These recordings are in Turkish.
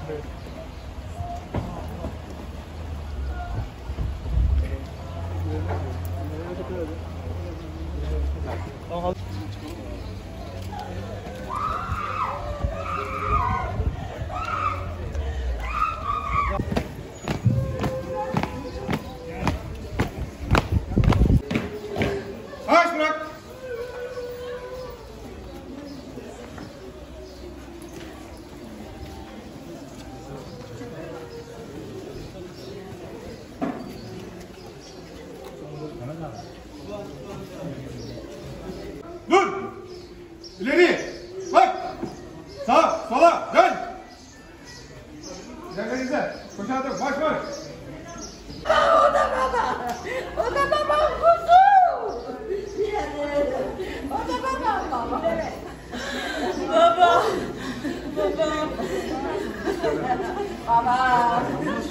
Dur! İleri! Bak! Sağa, sola, dön! İlerle izle. Koşağa dön, baş baş! O da baba! O da babam kuzum! O da babam baba! Evet. Baba! Baba! Baba!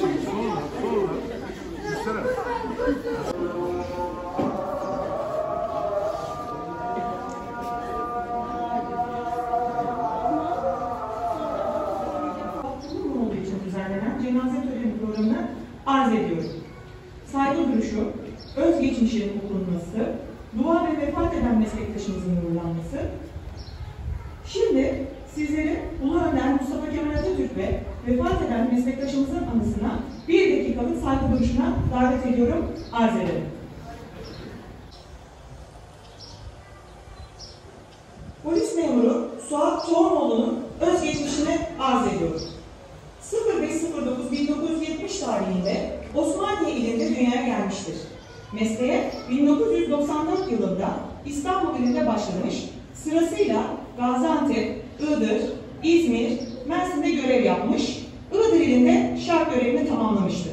Düzenlenen cenaze töreni programını arz ediyorum. Saygı duruşu, özgeçmişin okunması, dua ve vefat eden meslektaşımızın uğurlanması. Şimdi sizleri Ulu Önder Mustafa Kemal Atatürk ve vefat eden meslektaşımızın anısına 1 dakikalık saygı duruşuna davet ediyorum, arz ederim. Polis memuru Suat Toğunoğlu'nun özgeçmişini arz ediyorum. 05.09.1970 tarihinde Osmaniye ilinde dünyaya gelmiştir. Mesleğe 1994 yılında İstanbul ilinde başlamış, sırasıyla Gaziantep, Iğdır, İzmir, Mersin'de görev yapmış, Iğdır ilinde şark görevini tamamlamıştır.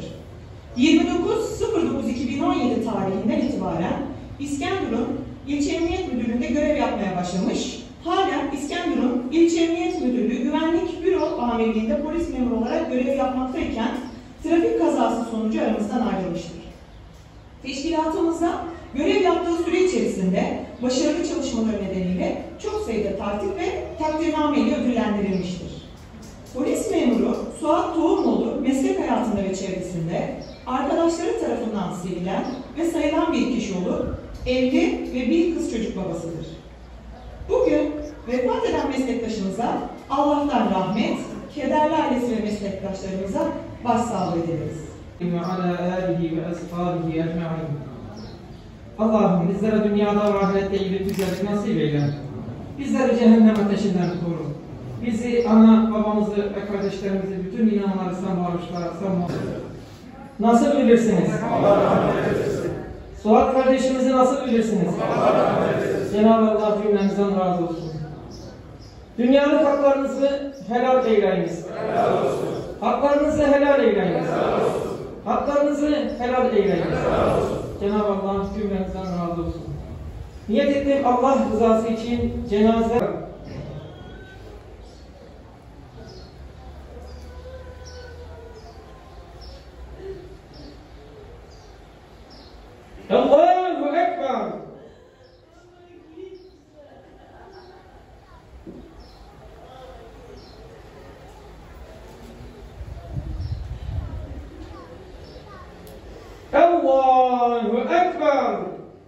29.09.2017 tarihinden itibaren İskenderun İlçe Emniyet Müdürlüğü'nde görev yapmaya başlamış, halen İskenderun İlçe Emniyet Müdürlüğü Güvenlik Büro Amirliği'nde polis memuru olarak görev yapmaktayken trafik kazası sonucu aramızdan ayrılmıştır. Teşkilatımızda görev yaptığı süre içerisinde başarılı çalışmaları nedeniyle çok sayıda tertip ve takdirname ile ödüllendirilmiştir. Polis memuru Suat Toğunoğlu meslek hayatında ve çevresinde arkadaşları tarafından sevilen ve sayılan bir kişi olup evli ve bir kız çocuk babasıdır. Bugün vefat eden meslektaşımıza Allah'tan rahmet, kederli ailesi ve meslektaşlarımıza başsağlığı dileriz. Allah'ım bizlere dünyada ve ahirette iyilik güzellik nasip eyle. Bizleri cehennem ateşinden koru. Bizi, ana, babamızı ve kardeşlerimizi, bütün inananları sen bağışla, sen muhafaza. Nasıl bilirsiniz? Suat kardeşimizi nasıl bilirsiniz? Cenab-ı Allah cümlemizden razı olsun. Dünyalık haklarınızı helal eyleyiniz. Haklarınızı helal eyleyiniz. Haklarınızı helal eyleyiniz. Cenab-ı Allah cümlemizden razı olsun. Niyet ettim Allah rızası için cenaze... Allahu Ekber! Allahu Ekber!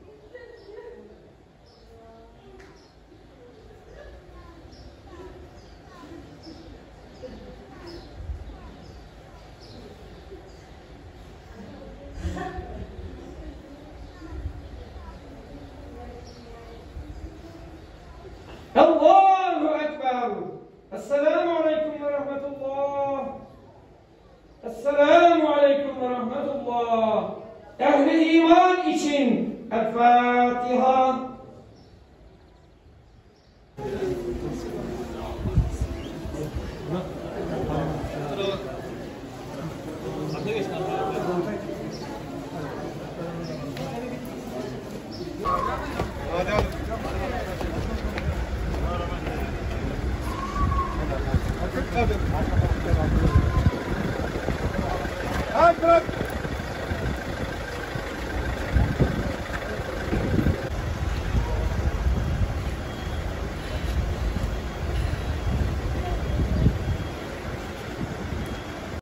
Allahu Ekber! Esselamu Aleyküm ve Rahmetullah! Esselamu Aleyküm ve Rahmetullah! Ehli iman için El-Fatiha! Hadi bırak!